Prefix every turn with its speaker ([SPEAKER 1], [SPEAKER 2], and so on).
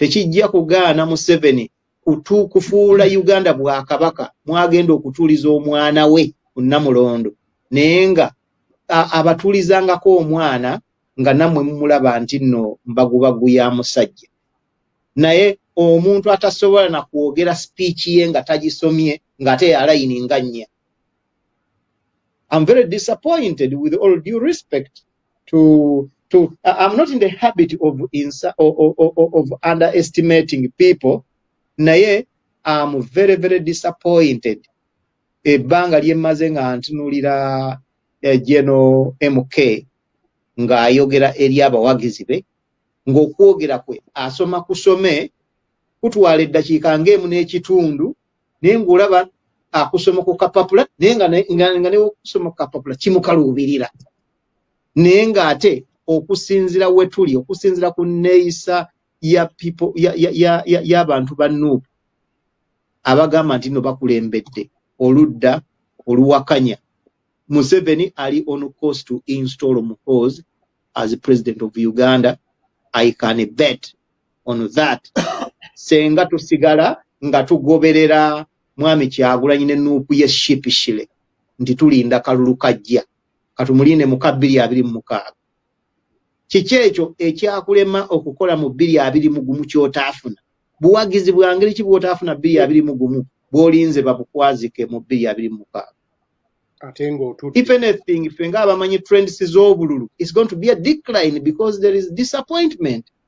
[SPEAKER 1] tekijja kugaana Museveni kufuula Uganda bwa kabaka mwagenda okutuliza omwana we Namulondo naye nga abatulizangako omwana nga nammwe mumulaba nti nno mbagubagu ya musajja naye omuntu atasobola na kwogera speech ye nga tagisomye ngate yalayininga nnya. I'm very disappointed with all due respect to I'm not in the habit of underestimating people naye I'm very very disappointed ebbanga lyemaze nga ntunulira General MK nga ayogera eri abawagizi be ng'okwogera kwe asoma kusome kutwala eddakiika ng'emu n'ekitundu naye ng'olaba akusoma ku kapapula naye nga ne okusoma ku kapapula kimukaluubirira naye ng'ate okusinzira we tuli okusinzira ku neeyisa ya people y'abantu ba Nuupu abagamba nti no bakulembedde oludda oluwakanya Museveni ali on course to install Muhoozi as the president of Uganda. I can bet on that. Senga tusigala nga tugoberera mwami Kyagulanyi ne Nuupu ye shipishile nti tulinda kalulu kajja katumuline mu 2026. Kiki ekyo ekyakulema okukola mu 2021 kyotafuna buwagizi bwangeri ki bwotafuna 2021 bwolinze babukwazike mu 2026. If anything, if abamanyi trends z'obululu, it's going to be a decline because there is disappointment.